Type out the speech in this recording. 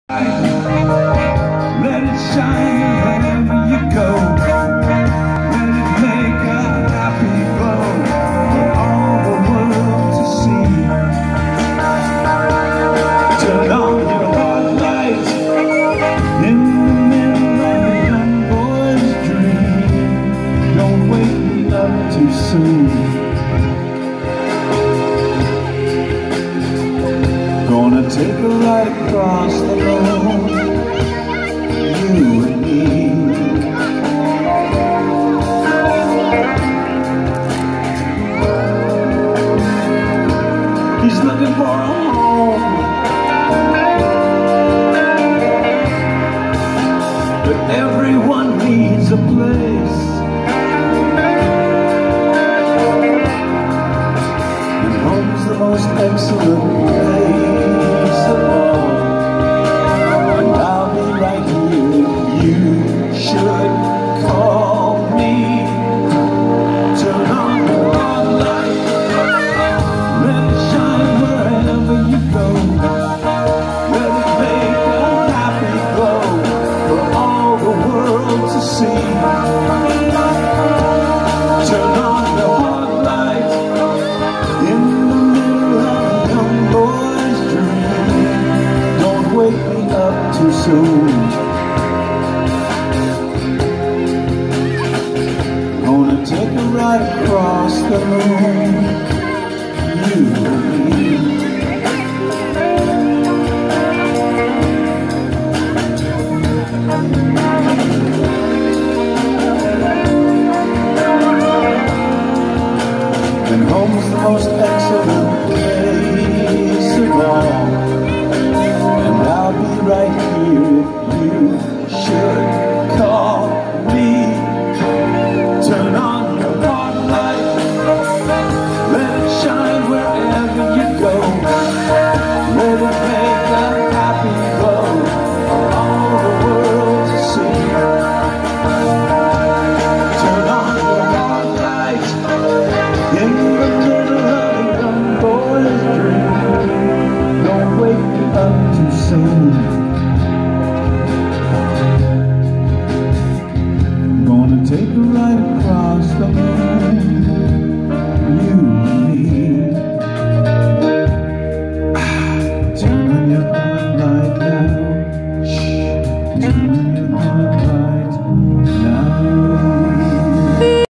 Let it shine wherever you go. Let it make a happy glow for all the world to see. Turn on your hot lights in the middle of a young boy's dream. Don't wake me up too soon. Gonna take a ride across the road, you and me. He's looking for a home, but everyone needs a place, and home's the most excellent place. Too soon.